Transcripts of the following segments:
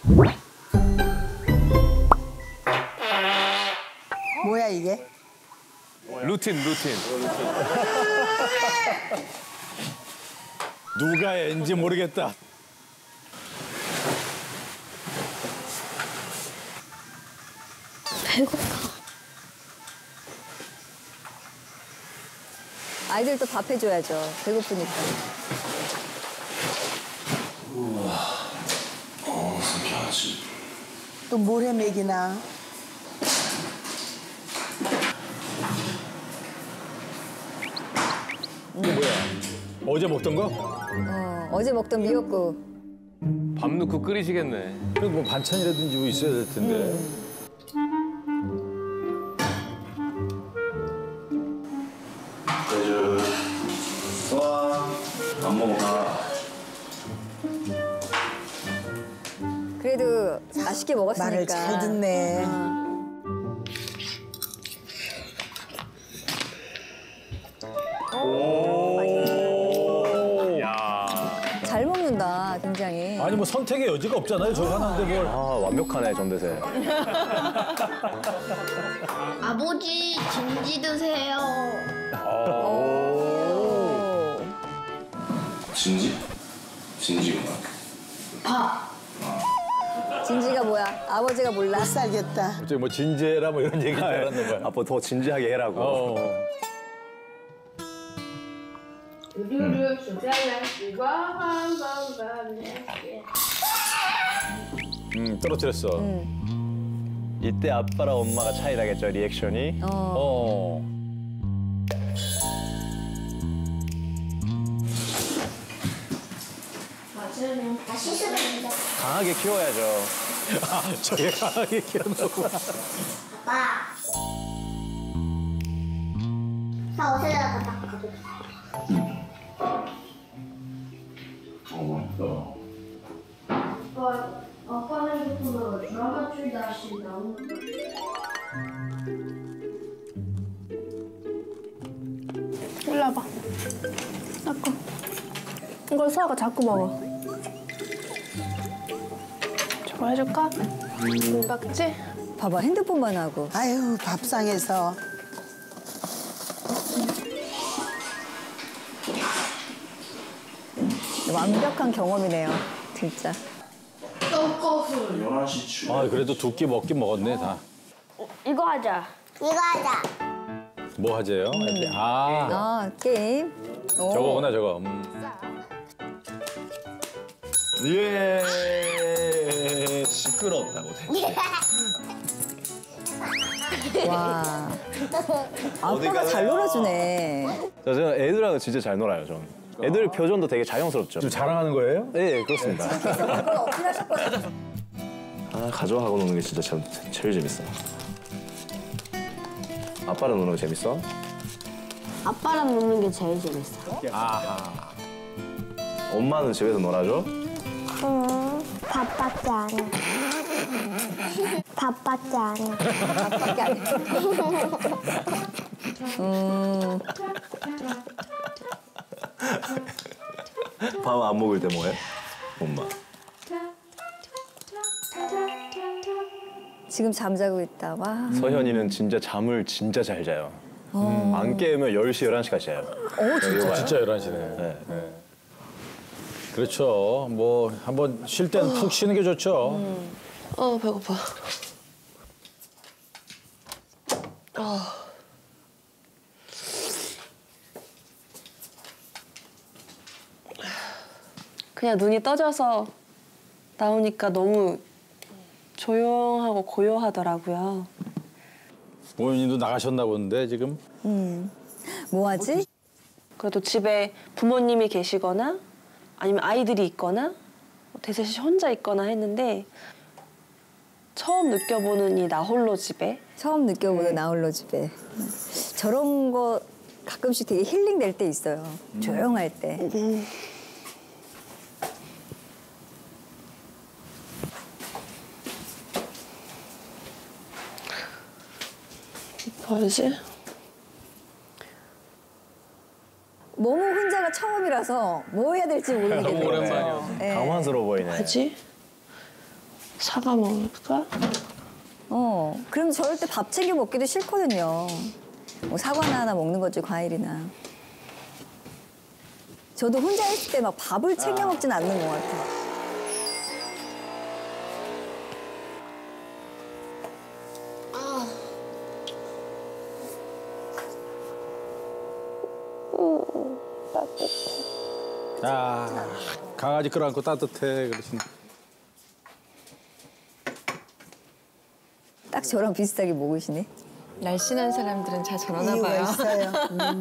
뭐야 이게? 루틴. 누가 앤지 모르겠다. 배고파. 아이들도 밥 해줘야죠. 배고프니까. 신기하지. 또 뭘 해 먹이나? 이게 뭐야? 어제 먹던 거? 어제 먹던 미역국. 밥 넣고 끓이시겠네. 그럼 뭐 반찬이라든지 뭐 있어야 될 텐데. 안 먹어봐. 그래도 맛있게 먹었으니까. 말을 잘 듣네. 잘 먹는다, 굉장히. 아니 뭐 선택의 여지가 없잖아요. 저거 하나인데 뭘. 아, 완벽하네, 전대세. 아버지 김치 드세요. 진지구나. 진지가 뭐야? 아버지가 몰라. 못 살겠다. 갑자기 뭐 진지해라 뭐 이런 얘기 알았나 봐요. 아빠 더 진지하게 해라고. 떨어뜨렸어. 이때 아빠랑 엄마가 차이 나겠죠, 리액션이. 강하게 키워야죠. 저게 강하게 키워놓고. 아빠. 나 어디다가 닦아줘. 아빠 핸드폰으로 드라마 줄 다시 나오는 거. 일로 와봐. 아까 이걸 수아가 자꾸 먹어. 저거 해줄까? 은박지? 봐봐, 핸드폰만 하고. 아유 밥상에서. 완벽한 경험이네요, 진짜. 11시 아 그래도 두 끼 먹긴 먹었네 다. 이거 하자. 이거 하자. 뭐 하재요? 게임. 저거구나 저거. 예. 시끄럽다고 대체. 와. 아빠가 잘 놀아주네. 저는 애들하고 진짜 잘 놀아요, 전. 애들 표정도 되게 자연스럽죠. 좀 자랑하는 거예요? 네, 그렇습니다. 그걸 어필하셨거든요. 가족하고 노는 게 진짜 제일 재밌어. 아빠랑 노는 거 재밌어? 아빠랑 노는 게 제일 재밌어. 아하. 엄마는 집에서 놀아줘? 응. 바빴지 않아. 바빴지 않아. 밖에 안 해. 밥 안 먹을 때 뭐해? 엄마. 지금 잠자고 있다. 와. 서현이는 진짜 잠을 진짜 잘 자요. 안 깨우면 10시, 11시까지 자요. 진짜 11시네. 네. 그렇죠. 뭐 한번 쉴 땐 푹 쉬는 게 좋죠. 배고파. 그냥 눈이 떠져서 나오니까 너무 조용하고 고요하더라고요. 부모님도 나가셨나 본데 지금. 뭐 하지? 그래도 집에 부모님이 계시거나 아니면 아이들이 있거나 대세 씨 혼자 있거나 했는데 처음 느껴보는 이 나홀로 집에 처음 느껴보는 나홀로 집에. 저런 거 가끔씩 되게 힐링 될 때 있어요. 조용할 때. 뭐지? 너무 혼자가 처음이라서 뭐 해야 될지 모르겠어요. 너무 오랜만이어서. 네. 당황스러워 보이네. 뭐지? 사과 먹을까? 그럼 저럴 때 밥 챙겨 먹기도 싫거든요. 뭐 사과나 하나 먹는 거지, 과일이나. 저도 혼자 있을 때 막 밥을 챙겨 먹진 않는 것 같아요. 아, 강아지 끌어안고 따뜻해 그러시네. 딱 저랑 비슷하게 먹으시네. 날씬한 사람들은 잘 저러나 이유가 봐요. 있어요.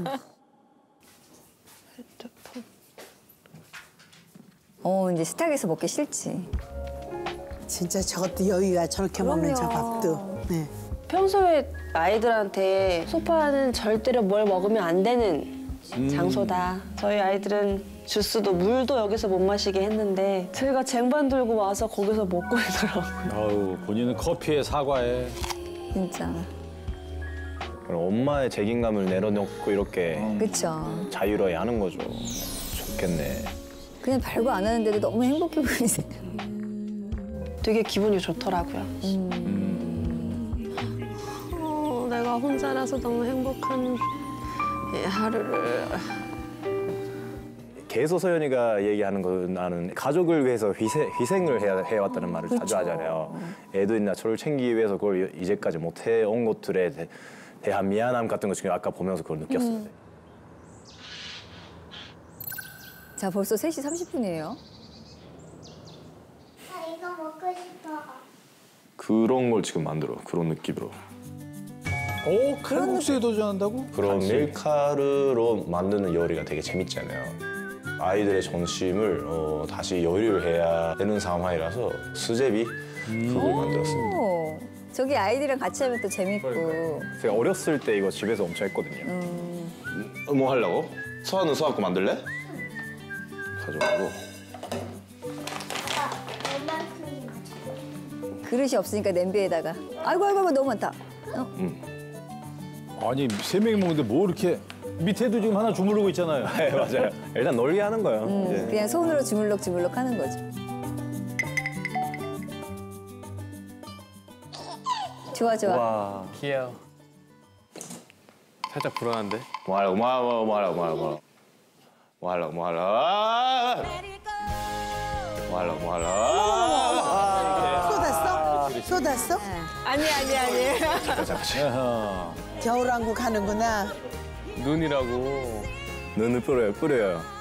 이제 식탁에서 먹기 싫지. 진짜 저것도 여기가 저렇게 먹는 저 밥도. 네. 평소에 아이들한테 소파는 절대로 뭘 먹으면 안 되는 장소다. 저희 아이들은 주스도 물도 여기서 못 마시게 했는데 제가 쟁반 들고 와서 거기서 먹고 있더라고요. 아유, 본인은 커피에 사과에. 진짜. 그럼 엄마의 책임감을 내려놓고 이렇게 그쵸. 자유로이 하는 거죠. 좋겠네. 그냥 별거 안 하는데도 너무 행복해 보이세요. 되게 기분이 좋더라고요. 내가 혼자라서 너무 행복한 하루를. 계속 서연이가 얘기하는 건 나는 가족을 위해서 희생을 해왔다는 말을 자주 하잖아요. 애들이나 저를 챙기기 위해서 그걸 이제까지 못 해온 것들에 대한 미안함 같은 거 지금 아까 보면서 그걸 느꼈어요. 자, 벌써 3시 30분이에요. 나 이거 먹고 싶어. 그런 걸 지금 만들어. 그런 느낌으로. 오, 칼국수에 도전한다고? 그런 밀가루로 만드는 요리가 되게 재밌잖아요. 아이들의 점심을 다시 요리를 해야 되는 상황이라서 수제비 그걸 만들었습니다. 오, 저기 아이들이랑 같이 하면 또 재밌고. 제가 어렸을 때 이거 집에서 엄청 했거든요. 뭐 하려고? 서아는 서아거 만들래? 가져가고. 얼만큼이 맞아? 그릇이 없으니까 냄비에다가. 아이고, 너무 많다. 아니, 3명이 먹는데 뭐 이렇게 밑에도 지금 하나 주무르고 있잖아요. 네, 맞아요. 일단 널리 하는 거예요. 이제. 그냥 손으로 주물럭주물럭 하는 거죠. 좋아. 와. 귀여워. 살짝 불안한데? 뭐 하려고. 쏟았어? 아니. 아하. 겨울왕국 하는구나. 눈이라고. 눈을 뿌려요.